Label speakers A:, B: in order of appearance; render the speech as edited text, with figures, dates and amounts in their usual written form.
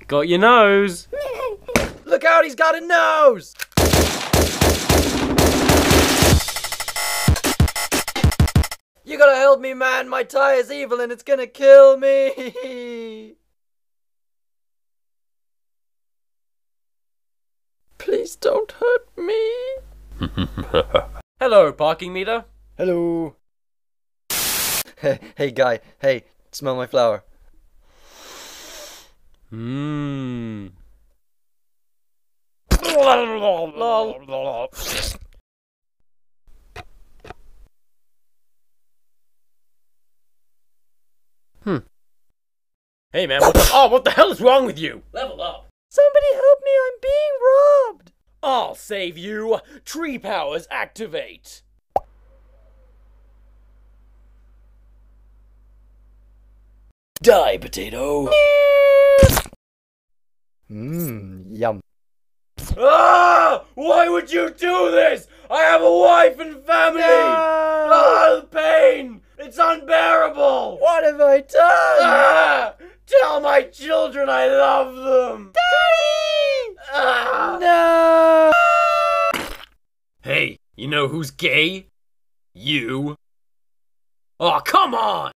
A: Got your nose.
B: Look out, he's got a nose! You gotta help me, man. My tie is evil and it's gonna kill me. Please don't hurt me.
A: Hello, parking meter.
B: Hello. Hey, guy. Hey, smell my flower.
A: Mmm.
B: Lol.
A: Hey man, what the hell is wrong with you? Level up.
B: Somebody help me, I'm being robbed.
A: I'll save you. Tree powers activate.
B: Die, potato. Yum.
A: Ah! Why would you do this? I have a wife and family!
B: No!
A: Ah, the pain! It's unbearable!
B: What have I done?
A: Ah! Tell my children I love them!
B: Daddy!
A: Ah!
B: No!
A: Hey, you know who's gay? You. Oh, come on!